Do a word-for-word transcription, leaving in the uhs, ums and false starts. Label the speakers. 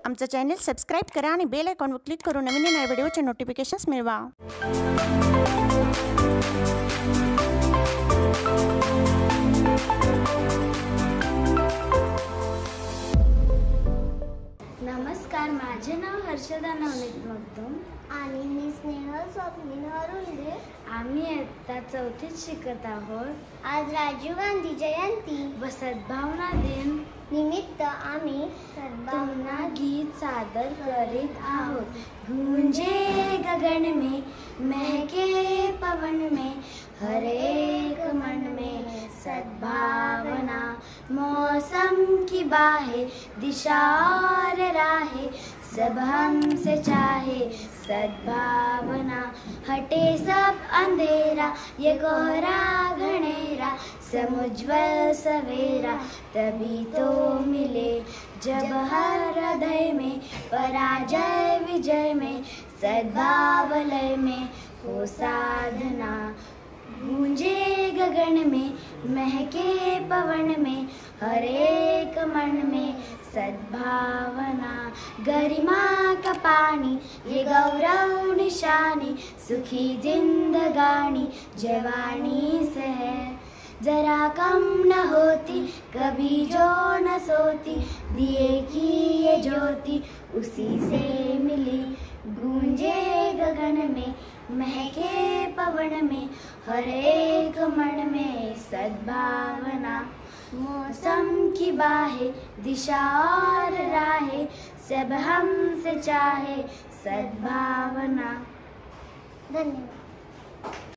Speaker 1: आमचं channel subscribe करा आणि बेल आयकॉनवर क्लिक करून नवीन नवीन व्हिडिओचे नोटिफिकेशन्स मिळवा।
Speaker 2: नमस्कार, माझे नाव हर्षदा नवनीत मगदूम
Speaker 3: आणि मी स्नेहल स्वप्नील हरुंदे।
Speaker 2: आम्ही इयत्ता चौथीत शिकत आहोत।
Speaker 3: आज राजीव गांधी जयंती
Speaker 2: व सद्भावना दिन
Speaker 3: निमित्त आम्ही
Speaker 2: तुम्हां गीत सादर करीत आहोत। गूंजे गगन में, महके पवन में, हर एक मन में सद्भावना। मौसम की बाहें, दिशा और राहें, सब हमसे चाहे सद्भावना। हटे सब अंधेरा, ये कोहरा घनेरा, समुज्वल सवेरा तभी तो मिले जब हर हृदय में पराजय विजय में सद्भावलय में हो साधना। गूंजे गगन में, महके पवन में, हर एक मन में सद्भावना। गरिमा का पानी, ये गौरव निशानी, सुखी जिंदगानी जवानी से है। जरा कम न होती कभी जो न सोती, दिए की ये ज्योति उसी से मिली। गूंजे गगन में, महके पवन में, हर एक मन में सद्भावना। मौसम की बाहें, दिशा और राहें, सब हमसे चाहे सद्भावना।
Speaker 3: धन्यवाद।